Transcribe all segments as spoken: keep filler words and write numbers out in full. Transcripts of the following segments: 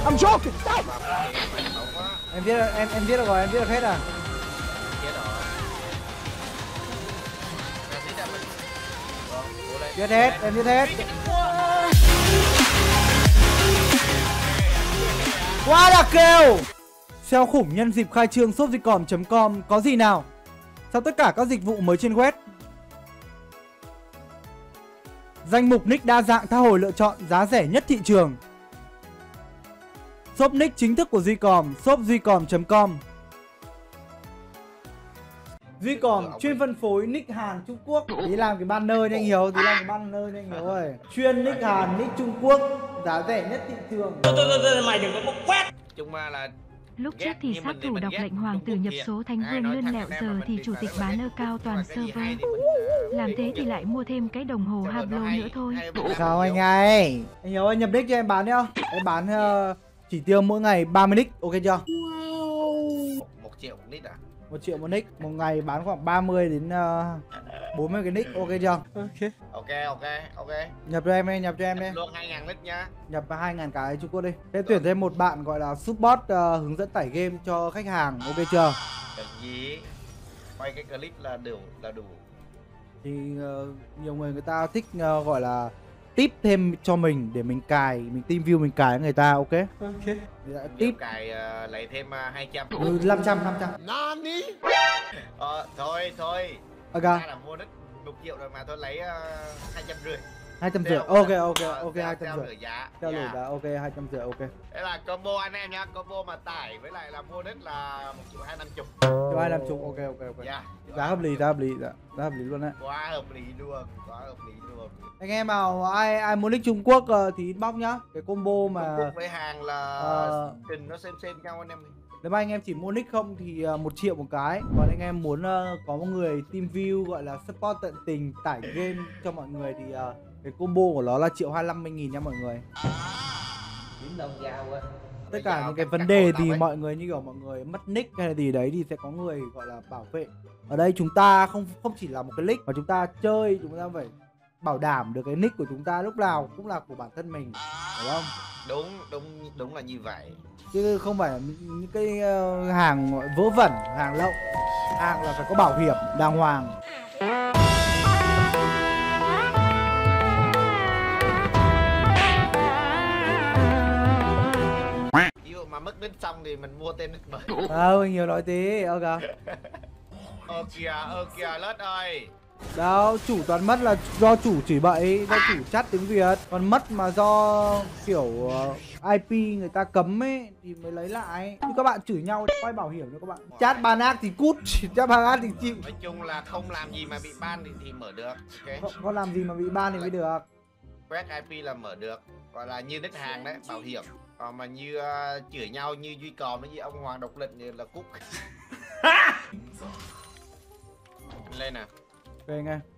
I'm joking. Em biết em em biết được rồi, em biết được hết à? Biết hết, em biết hết. Quá là kêu. Sale khủng nhân dịp khai trương shop zicom chấm com có gì nào? Sau tất cả các dịch vụ mới trên web. Danh mục nick đa dạng tha hồ lựa chọn, giá rẻ nhất thị trường. Shop nick chính thức của Zicom, shop zicom chấm com. Zicom chuyên phân phối nick Hàn Trung Quốc. Tí làm cái banner cho anh Hiếu, tí làm cái banner cho anh Hiếu ơi. Chuyên nick Hàn, nick Trung Quốc, giá rẻ nhất thị trường. Mày đừng có bốc quét. Chung mà là Lúc trước thì sát thủ đọc lệnh hoàng tử nhập số Thánh Vương lươn lẹo, giờ thì chủ tịch bán ơ cao toàn server. Làm thế thì lại mua thêm cái đồng hồ Hablo nữa thôi. Sao anh ơi? Anh Hiếu ơi, nhập nick cho em bán nhá. Em bán uh, chỉ tiêu mỗi ngày ba mươi nick, ok chưa? một triệu một nick à? một triệu một nick, một ngày bán khoảng ba mươi đến uh, bốn mươi cái nick, ok chưa? Ok. Ok ok ok. Nhập cho em đi, nhập cho em đi. Luôn hai ngàn nick nhá. Nhập hai ngàn cái Trung Quốc đi. Thế tuyển thêm một bạn gọi là support uh, hướng dẫn tải game cho khách hàng, ok chưa? Cái gì? Quay cái clip là đủ là đủ. Thì uh, nhiều người người ta thích uh, gọi là tip thêm cho mình để mình cài, mình team view mình cài người ta, ok? Ok. Tip cài uh, lấy thêm uh, hai trăm. Ừ, năm trăm năm trăm. Nani? Ờ thôi thôi. Ok. Ta là mua đất một triệu rồi mà tôi lấy uh, hai trăm rưỡi. hai trăm rưỡi, ok ok ok hai trăm rưỡi. Giá. Theo lửa giá, ok hai trăm rưỡi, ok. Đây là combo anh em nhá, combo mà tải với lại là mua đất là một triệu hai năm chục. Triệu hai năm chục, ok ok ok. Yeah, giá hợp lý, giá hợp lý, giá, giá hợp lý luôn đấy. Quá hợp lý luôn, quá hợp lý luôn. Anh em nào ai ai muốn nick Trung Quốc uh, thì inbox nhá. Cái combo mà Trung Quốc với hàng là uh, trình nó xem xem nhau anh em. Nếu mà anh em chỉ mua nick không thì uh, một triệu một cái. Còn anh em muốn uh, có một người team view gọi là support tận tình tải game cho mọi người thì uh, cái combo của nó là triệu hai mươi lăm nghìn nha mọi người. Tất cả những cái vấn đề thì mọi người như kiểu mọi người mất nick hay là gì đấy thì sẽ có người gọi là bảo vệ. Ở đây chúng ta không không chỉ là một cái nick mà chúng ta chơi, chúng ta phải bảo đảm được cái nick của chúng ta lúc nào cũng là của bản thân mình, đúng không? Đúng đúng đúng là như vậy. Chứ không phải là những cái uh, hàng vớ vẩn, hàng lậu. Hàng là phải có bảo hiểm đàng hoàng. Mà mất nick xong thì mình mua tên nick mới. Ờ, à, nhiều nói tí, ok. Ơ kìa, ơ kìa Lết ơi. Đâu, chủ toàn mất là do chủ chửi bậy, do chủ chat tiếng Việt. Còn mất mà do kiểu uh, i pê người ta cấm ấy thì mới lấy lại. Chứ các bạn chửi nhau quay bảo hiểm cho các bạn. Chat ban ác thì cút, chat ban ác thì chịu. Nói chung là không làm gì mà bị ban thì, thì mở được. Okay. Không, không làm gì mà bị ban thì mới được. Quét i pê là mở được. Gọi là như nick hàng đấy, bảo hiểm. Còn mà như uh, chửi nhau như Duy Cò với như ông Hoàng Độc Lệnh thì là cúc. Lên nào. Ok anh ơi.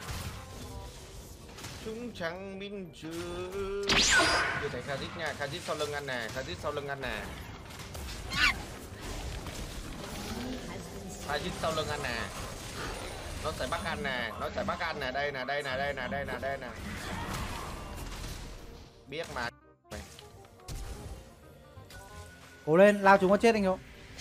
Chúng chẳng minh chứ. Chưa thấy Khazit nha, Khazit sau lưng ăn nè, Khazit sau lưng ăn nè. Khazit sau lưng ăn nè. Nó sẽ bắt ăn nè, nó sẽ bắt ăn nè, đây nè, đây nè, đây nè, đây nè, đây nè. Biết mà. Cố lên, lao chúng có chết anh không?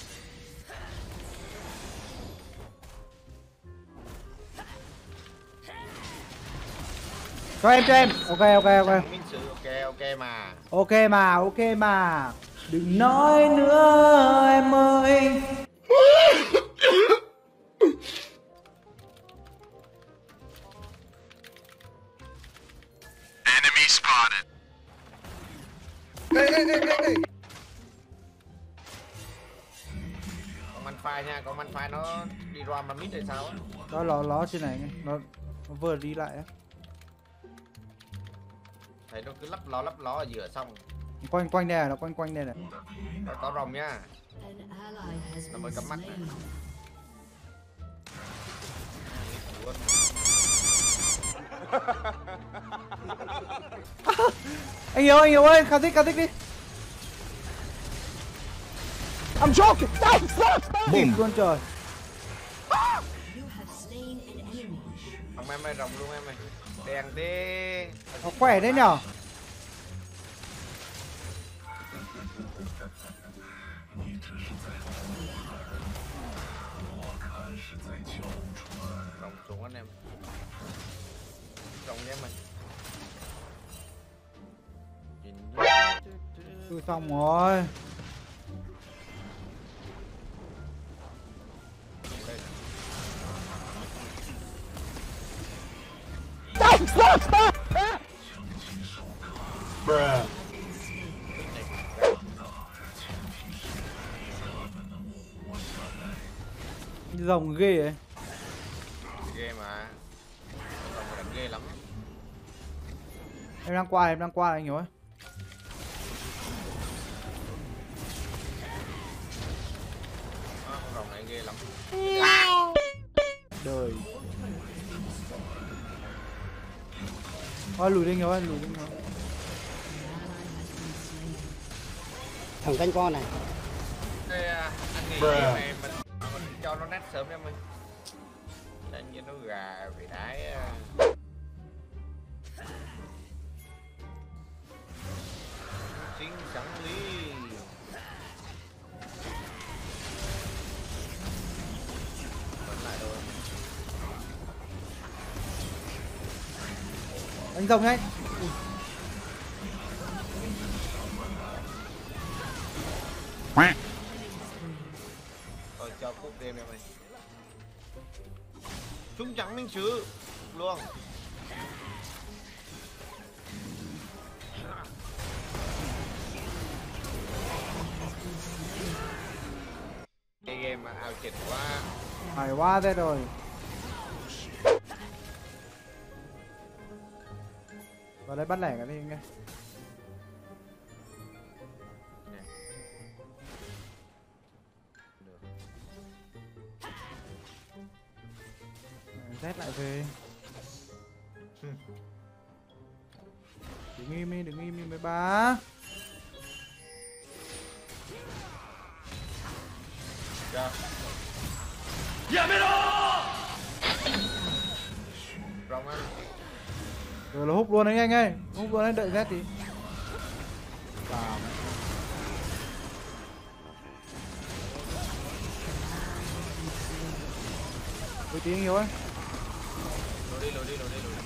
Cho em, cho em. Ok, ok, ok. Ok, ok mà. Ok mà, ok mà. Đừng nói nữa em ơi. Enemy spotted. Ê, ê, ê, ê, ê. Con man phai nha, con man phai nó đi rom mà mít hay sao á? Đó ló ló trên này, nó, nó vừa đi lại á. Thấy nó cứ lấp ló lấp ló ở giữa xong. Quanh quanh đây, nó quanh quanh đây này. Nó có rồng nha. Nó mới cắm mắt này. Anh Hiếu, anh Hiếu ơi, Khazit, Khazit đi. I'm joking. No, stop, stop. Bùm luôn trời. Không em ơi, rồng luôn em ơi. Đèn đi. Nó khỏe đấy nhở. Tôi xong rồi. Rồng ghê ấy. Ghê mà. Rồng mà đánh ghê lắm. Em đang qua em đang qua anh hiểu ấy. À, con rồng này ghê lắm. Đời. Thôi lùi đi nhiều ơi, lùi đi nhiều. Thằng canh con này. Đây, anh nghĩ game này mình, mình cho nó nát sớm em ơi. Đánh như nó gà bị đái. Chính sẵn lý. Vẫn lại đâu em. Đánh rồng nhá. Thôi cho cúp đêm em ơi. Chúng chẳng minh sứ luôn. Cái game mà ao chết quá. Phải quá thế rồi. Vào đây bắt lẻ cái gì nghe. Z lại về. Đừng im đi, đừng im đi mấy ba. Dạ. Rồng á. Rồi là hút luôn đấy anh ơi. Hút luôn đấy, đợi Z đi. Vào. Với tí anh hiểu ấy. Lùi đi, lùi đi, lùi đi, lùi đi.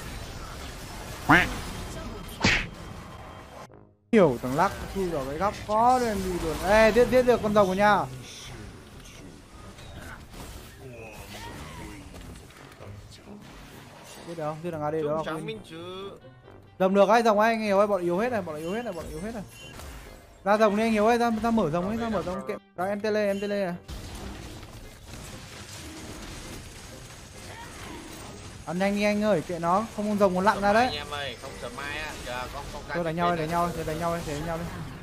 Hiểu thằng lắc chui vào cái góc có nên đi luôn. Ê, giết giết được con rồng rồi nha. Giết được không? Giết thằng a đê được Chúng không? chẳng minh chứ. Rồng được ấy, rồng ấy anh hiểu ấy, bọn yếu hết này, bọn yếu hết này, bọn yếu hết này. Ra rồng đi anh hiểu ấy, ra ra mở rồng ấy, ra mở rồng kệ. Đó em tele, em tele này. Ăn nhanh đi anh ơi, kệ nó, không con rồng còn lặn ra đấy. Anh em ơi, không sớm mai á, chờ con con Thôi đánh nhau, đánh nhau, đánh nhau, đánh nhau đi.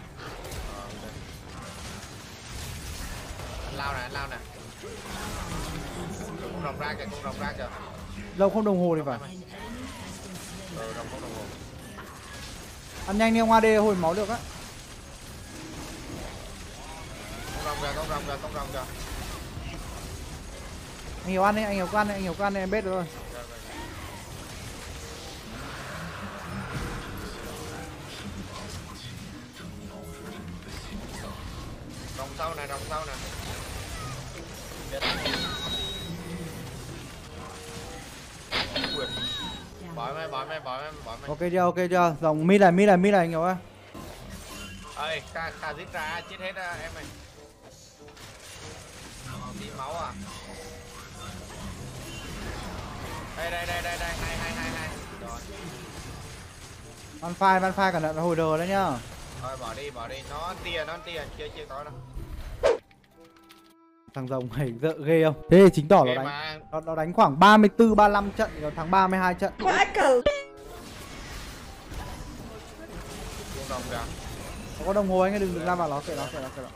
Lao nè, lao nè. Con rồng ra kìa, con rồng ra kìa. Rồng không đồng hồ thì phải. Ừ, rồng không đồng hồ. Ăn nhanh đi ông a đê hồi máu được á. Con rồng kìa, con rồng kìa, con rồng kìa. Anh hiểu ăn đi, anh hiểu ăn đi, anh hiểu ăn đi, em biết rồi. Rồng sau này, rồng sau nè. Bỏ mày, bỏ mày, bỏ mày, bỏ mày. Ok chưa, ok chưa. Rồng mid này, mid này, mid này anh hiểu á. Ơi, ca ca giết ra chết hết á em ơi. Đi máu à. Đây đây đây đây đây, hai hai hai hai. Rồi. Ban phai, ban phai cẩn thận hồi đờ đấy nhá. Thôi bỏ đi, bỏ đi, nó tia, nó tia, chưa chưa có đâu. Thằng rồng này dợ ghê không? Thế thì chính tỏ nó đánh mà. nó, nó đánh khoảng ba mươi tư ba mươi lăm trận, nó thắng ba mươi hai trận. Quá cừ. Con rồng kìa. Nó có đồng hồ anh ấy, đừng đừng ra vào nó, kệ nó, kệ nó, kệ nó.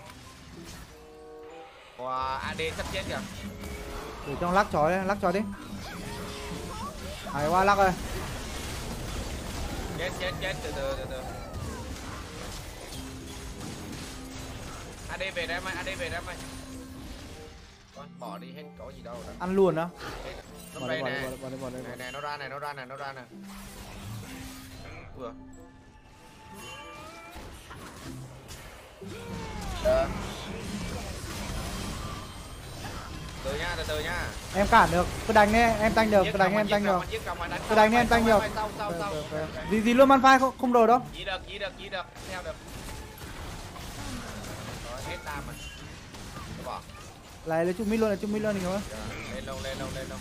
Wow, a đê sắp chết kìa. Để trong lắc chó đấy, lắc chó đi. Hay quá lắc ơi. Chết chết chết, từ từ từ từ. a đê về đây em ơi, a đê về đây em ơi. Thôi, bỏ đi hết có gì đâu đó. Ăn luôn đó. Nó Bỏ đây đây, bỏ nè. đây, bỏ đây, bỏ đây, bỏ Này đây. này, nó ra này, nó ra này, nó ra này. Vừa. Đó. Từ nha, từ từ nha. Em cản được, cứ đánh đi, em tanh được, cứ đánh em tanh được. Cứ đánh em tanh được. Sau sau sau. Gì gì luôn ban phai không không đồ đâu. Dí được, dí được, dí được, theo được. hết tam mình. Đúng không? Lại lấy chung mít luôn, lấy chung mít luôn thì không? Lên đâu, lên đâu, lên đâu.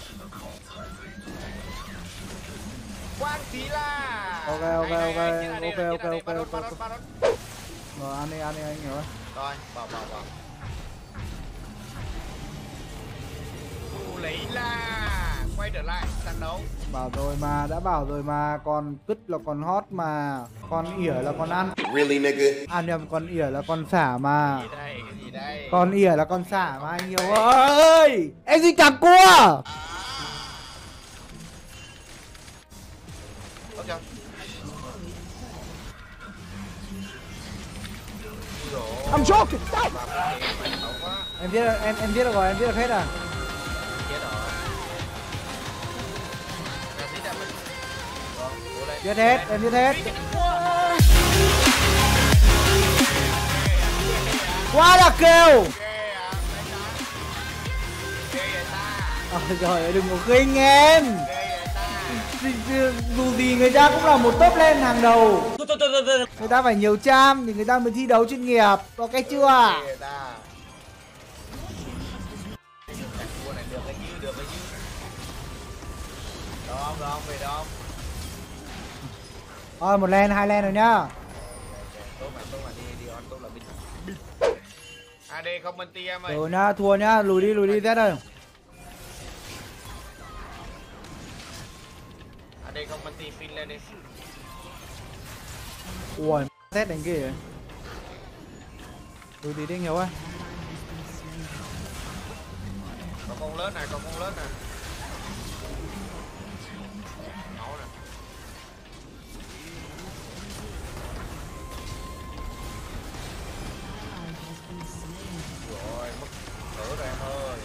Quang Chí là. Ok ok Hay, ok hay, hay, ok chia ra ok đây, ok chia ra đây, ok Baron, ok. Baron, Rồi ăn đi ăn đi anh hiểu không? rồi, vào vào vào. Thu lấy là quay trở lại trận đấu. Bảo rồi mà, đã bảo rồi mà, còn cứt là còn hot mà, còn ỉa là còn ăn. Really, nigga? À nhầm, còn ỉa là còn xả mà. Gì đây, cái gì đây? Còn ỉa là con xả mà anh hiểu ơi. Em gì cả cua. Ok. I'm joking. Mà phải xấu quá. Em biết em em biết được rồi, em biết được hết à. Chết rồi. Ra tí ra mình. Rồi, cố lên. Biết hết, em biết hết. Quá là kêu. Ghê à, đánh đá. Ghê vậy ta. Ôi trời ơi, đừng có khinh em. Ghê vậy ta. Dù gì người ta cũng là một top lên hàng đầu. Thôi, thôi, thôi, thôi, thôi. Người ta phải nhiều trăm thì người ta mới thi đấu chuyên nghiệp. Có cái chưa? Ghê vậy ta. Cua này được cái chứ, được cái chứ. Được không, được không, về được không? Thôi một len, hai len rồi nhá. Tốt mà, tốt mà, đi, đi on, tốt là binh. a đê không bên ti em ơi. Rồi nhá, thua nhá, lùi đi, lùi đi Z ơi. a đê không bên ti pin lên đi. Ui, Z đánh kìa. Lùi đi đi nhiều ơi. Có con lớn này, có con lớn này. Máu nè. Rồi, mất thở rồi em ơi.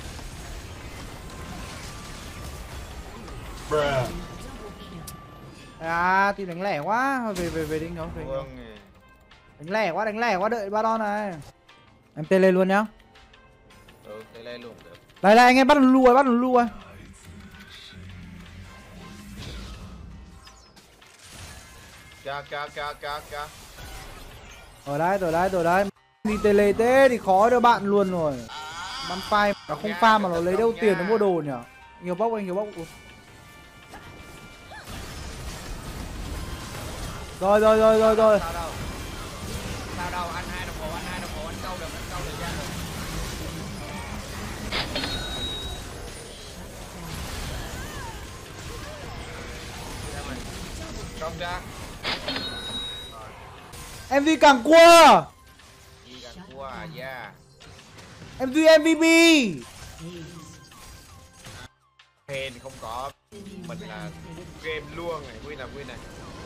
À, thì đánh lẻ quá. Thôi về về về đi không về. Vương nè. Đánh lẻ quá, đánh lẻ quá, đợi ba đòn này. Em tê lên luôn nhá. Ừ, đây lên luôn được. Đây đây anh em bắt được lưu rồi, bắt được lưu rồi. Kìa, kìa, kìa, kìa, kìa. Rồi đấy, rồi đấy, rồi đấy. Đi tele thế thì khó đưa bạn luôn rồi. Bắn phai mà không pha mà nó lấy đâu tiền nó mua đồ nhỉ. Nhiều bốc anh, nhiều bốc. Rồi rồi rồi rồi rồi. Sao đâu? Sao đâu? Anh hai đồng hồ, anh hai đồng hồ, anh câu được, anh câu được ra được. Ra mình. Công ra. em vê càng cua. Gì càng cua à, yeah. em vê em vê pê. Hên không có. Mình là game luôn này, win là win này.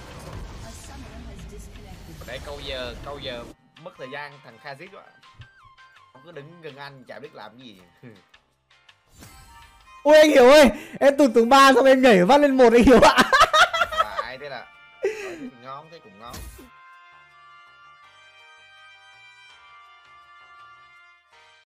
Để câu giờ, câu giờ mất thời gian thằng Khazit quá. Không cứ đứng gần anh chả biết làm gì. Ôi anh hiểu ơi, em tụt tầng ba xong em nhảy vắt lên một anh hiểu ạ. Lại thế là. Nói thế thì ngon, thế cũng ngon.